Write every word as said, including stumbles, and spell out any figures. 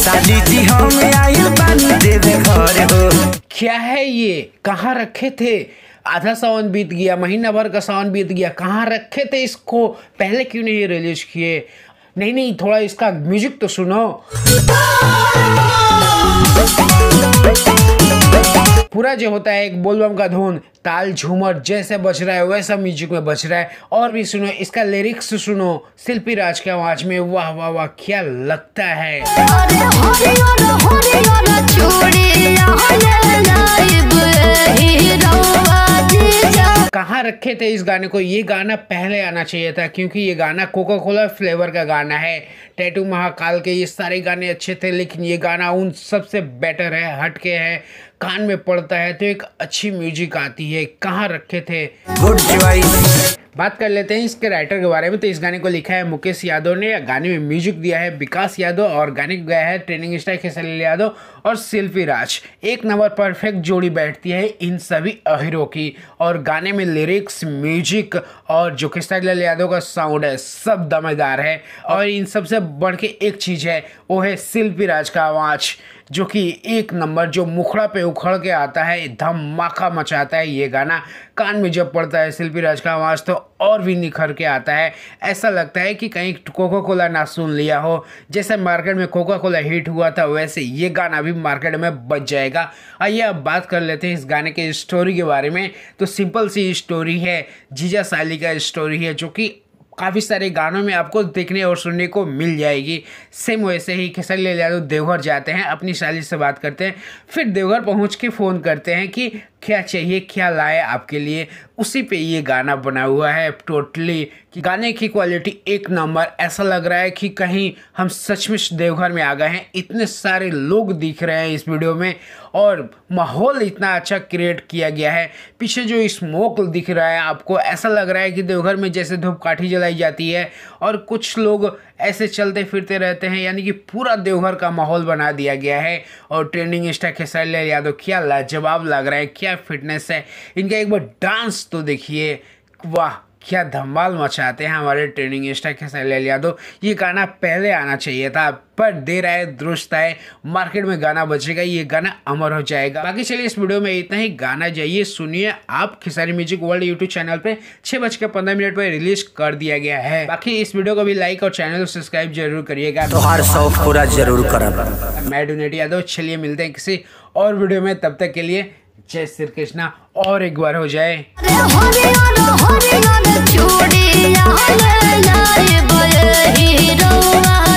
साली जी हम आइल पानी देवे घर हो। क्या है ये, कहाँ रखे थे? आधा सावन बीत गया, महीना भर का सावन बीत गया, कहाँ रखे थे इसको? पहले क्यों नहीं रिलीज किए? नहीं नहीं, थोड़ा इसका म्यूजिक तो सुनो। पूरा जो होता है एक बोलबम का धुन, ताल झूमर जैसे बज रहा है वैसा म्यूजिक में बज रहा है। और भी सुनो, इसका लिरिक्स सुनो शिल्पी राज के आवाज में। वाह वाह वाह, क्या लगता है। कहाँ रखे थे इस गाने को? ये गाना पहले आना चाहिए था, क्योंकि ये गाना कोका कोला फ्लेवर का गाना है। टैटू महाकाल के ये सारे गाने अच्छे थे, लेकिन ये गाना उन सबसे बेटर है, हटके है, कान में पड़ता है तो एक अच्छी म्यूजिक आती है। कहाँ रखे थे? Good choice. बात कर लेते हैं इसके राइटर के बारे में। तो इस गाने को लिखा है मुकेश यादव ने, गाने में म्यूजिक दिया है विकास यादव और गाने को गाया है ट्रेनिंग स्टार खेसारी यादव और शिल्पी राज। एक नंबर परफेक्ट जोड़ी बैठती है इन सभी हीरो की। और गाने में लिरिक्स, म्यूजिक और जो खेसारी यादव का साउंड है सब दमदार है। और इन सबसे बढ़ के एक चीज़ है, वो है शिल्पी राज का आवाज़, जो कि एक नंबर, जो मुखड़ा पे उखड़ के आता है, धमाका मचाता है ये गाना। कान में जब पड़ता है शिल्पी राज का आवाज़ तो और भी निखर के आता है। ऐसा लगता है कि कहीं कोका कोला ना सुन लिया हो। जैसे मार्केट में कोका कोला हिट हुआ था, वैसे ये गाना भी मार्केट में बच जाएगा। आइए अब बात कर लेते हैं इस गाने के स्टोरी के बारे में। तो सिंपल सी स्टोरी है, जीजा साली का स्टोरी है, जो कि काफ़ी सारे गानों में आपको देखने और सुनने को मिल जाएगी। सेम वैसे ही खेसारी यादव देवघर जाते हैं, अपनी साली से बात करते हैं, फिर देवघर पहुंच के फ़ोन करते हैं कि क्या चाहिए, क्या लाए आपके लिए। उसी पे ये गाना बना हुआ है टोटली। कि गाने की क्वालिटी एक नंबर, ऐसा लग रहा है कि कहीं हम सचमुच देवघर में आ गए हैं। इतने सारे लोग दिख रहे हैं इस वीडियो में और माहौल इतना अच्छा क्रिएट किया गया है। पीछे जो स्मोक दिख रहा है आपको, ऐसा लग रहा है कि देवघर में जैसे धूपकाठी जलाई जाती है और कुछ लोग ऐसे चलते फिरते रहते हैं, यानी कि पूरा देवघर का माहौल बना दिया गया है। और ट्रेंडिंग स्टार खेसारी यादव क्या लाजवाब लग रहा है, क्या फिटनेस है इनका। एक बार डांस तो देखिए, वाह क्या धमाल मचाते हैं हमारे ट्रेंडिंग स्टार खेसारी यादव। ये गाना पहले आना चाहिए था, पर देर आए दुरुस्त आए, मार्केट में गाना बचेगा, ये गाना अमर हो जाएगा। बाकी चलिए इस वीडियो में इतना ही। गाना जाइए सुनिए आप, Khesari music world YouTube channel पे छह बज के पंद्रह मिनट पर रिलीज कर दिया गया है। बाकी इस वीडियो को भी लाइक और चैनल को सब्सक्राइब जरूर करिएगा। तो हर शौक पूरा जरूर करब। मैं डोनेट यादव, चलिए मिलते हैं किसी और वीडियो में, तब तक के लिए जय श्री कृष्णा। और एक बार हो जाए।